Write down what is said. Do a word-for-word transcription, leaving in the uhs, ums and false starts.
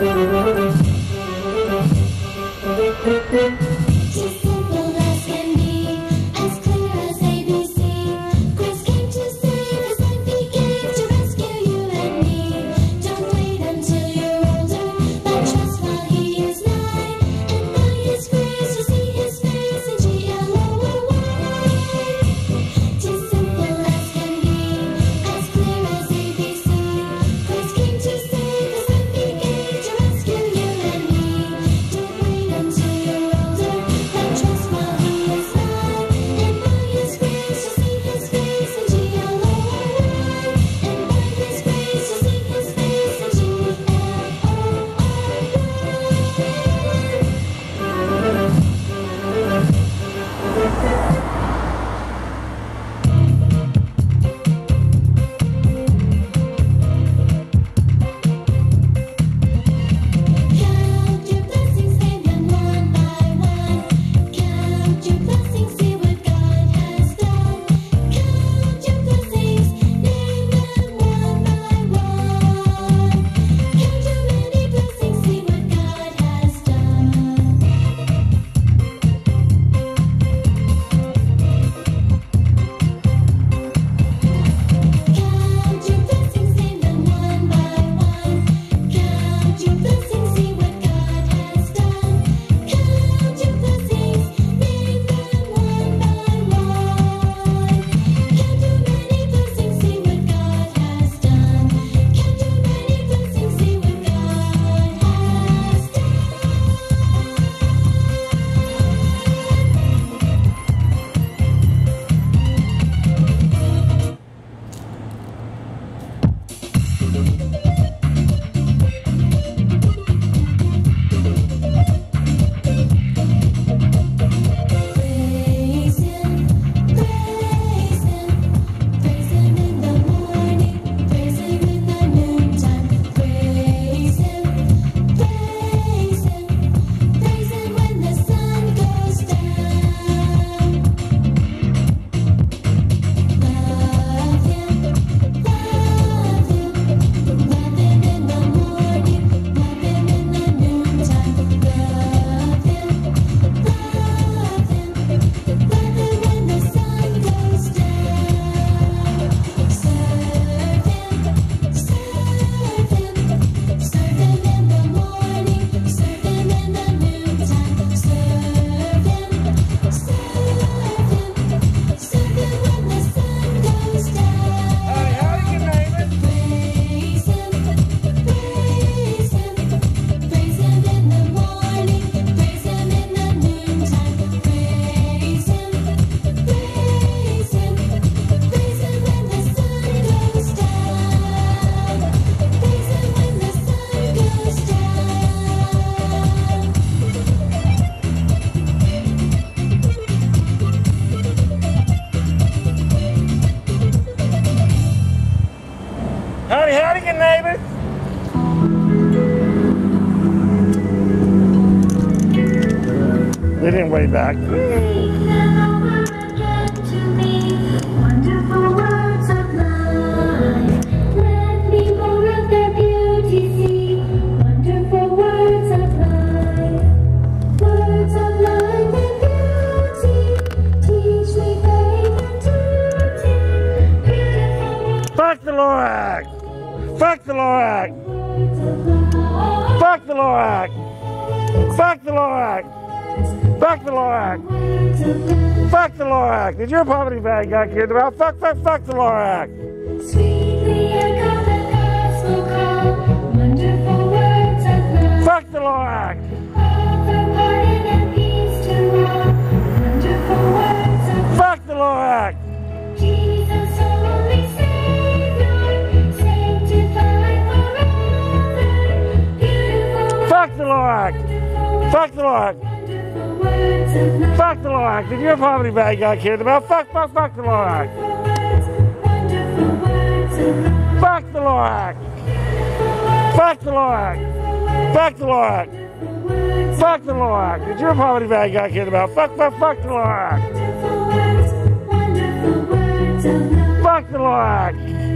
They didn't way back. Fuck the Lorax! Fuck the Lorax! Fuck the Lorax! Fuck the Lorax! Fuck the Lorax! Fuck the Lorax! Did your poverty bag got kids about? Fuck, fuck, fuck the Lorax! Sweetly echo the gospel call, wonderful words of love. Fuck the Lorax! All for pardon and peace to all, wonderful words of love. Fuck the Lorax! Jesus, only Savior, sanctified forever. Beautiful. Fuck the Lorax! Fuck the Lorax! Wonderful words of love. Fuck the Lorax! Did your poverty bag got kids about? Fuck, fuck, fuck the Lorax! Wonderful words of love. Fuck the Lorax! Fuck the Lorax! Fuck the Lorax! Fuck the Lorax! Did your poverty bag got kids about? Fuck, fuck, fuck the Lorax! Wonderful words, wonderful words of love. Fuck the Lorax!